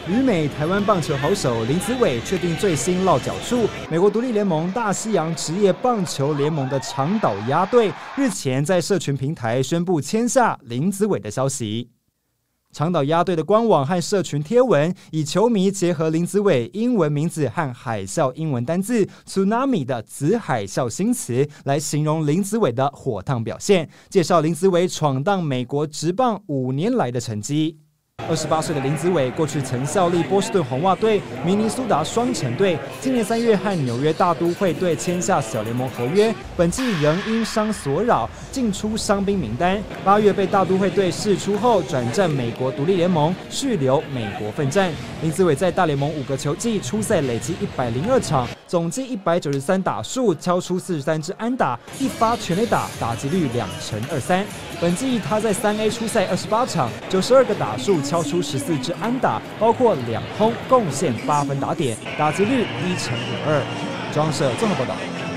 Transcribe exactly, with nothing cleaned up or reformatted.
旅美台湾棒球好手林子伟确定最新落脚处，美国独立联盟大西洋职业棒球联盟的长岛鸭队日前在社群平台宣布签下林子伟的消息。长岛鸭队的官网和社群贴文以球迷结合林子伟英文名字和海啸英文单字 tsunami 的子海啸新词来形容林子伟的火烫表现，介绍林子伟闯荡美国职棒五年来的成绩。二十八岁的林子伟过去曾效力波士顿红袜队、明尼苏达双城队，今年三月和纽约大都会队签下小联盟合约，本季仍因伤所扰进出伤兵名单。八月被大都会队释出后，转战美国独立联盟，续留美国奋战。林子伟在大联盟五个球季出赛累积一百零二场，总计一百九十三打数，敲出四十三支安打，一发全垒打，打击率两成二三。本季他在三 A 出赛二十八场，九十二个打数，敲出十四支安打，包括两轰，贡献八分打点，打击率一成五二。中央社综合报道。